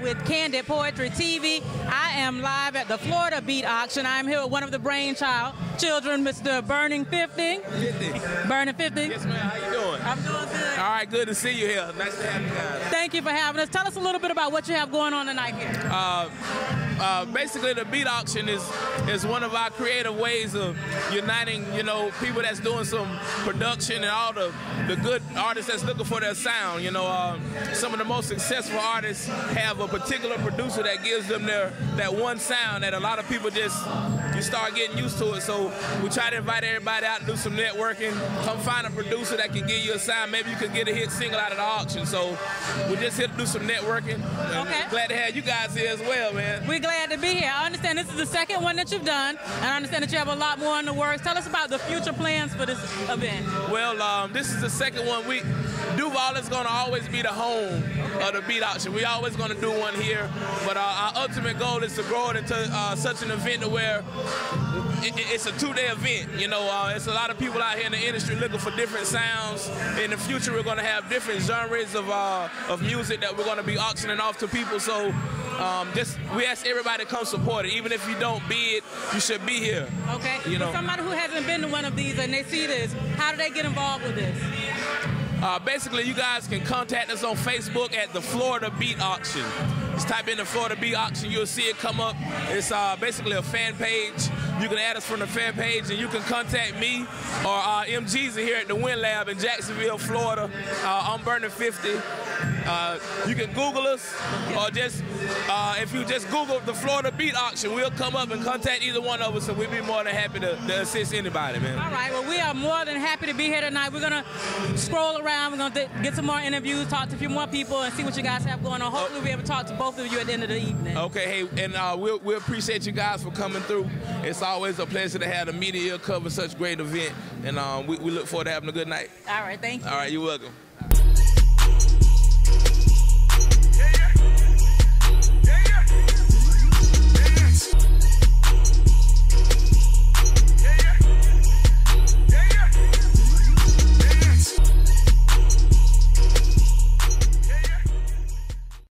with Candid Poetry TV. I am live at the Florida Beat Auction. I'm here with one of the children, Mr. Burning 50. Burning 50. Yes, ma'am. How you doing? I'm doing good. All right, good to see you here. Nice to have you guys. Thank you for having us. Tell us a little bit about what you have going on tonight here. Basically, the beat auction is one of our creative ways of uniting, people that's doing some production and all the good artists that's looking for their sound. Some of the most successful artists have a particular producer that gives them that one sound that a lot of people you start getting used to it. So we try to invite everybody out and do some networking. Come find a producer that can give you a sound. Maybe you can get a hit single out of the auction. So we're just here to do some networking. Okay. Glad to have you guys here as well, man. We're glad to be here. I understand this is the second one that you've done, and I understand that you have a lot more in the works. Tell us about the future plans for this event. Well, this is the second one. Duval is going to always be the home of the beat auction. We're always going to do one here, but our ultimate goal is to grow it into such an event to where it's a two-day event. It's a lot of people out here in the industry looking for different sounds. In the future, we're going to have different genres of music that we're going to be auctioning off to people. So we ask everybody to come support it. Even if you don't bid, you should be here. Okay. For somebody who hasn't been to one of these and they see this, how do they get involved with this? Basically, you guys can contact us on Facebook at the Florida Beat Auction. Just type in the Florida Beat Auction, you'll see it come up. It's basically a fan page. You can add us from the fan page, and you can contact me or MG's here at the Win Lab in Jacksonville, Florida. I'm Burning 50. You can Google us, or if you just Google the Florida Beat Auction, we'll come up and contact either one of us, and we'll be more than happy to assist anybody, man. All right, well, we are more than happy to be here tonight. We're going to scroll around. We're going to get some more interviews, talk to a few more people, and see what you guys have going on. Hopefully, we'll be able to talk to both of you at the end of the evening. Okay, hey, and we appreciate you guys for coming through. It's always a pleasure to have the media cover such a great event, and we look forward to having a good night. All right, thank you. All right, you're welcome.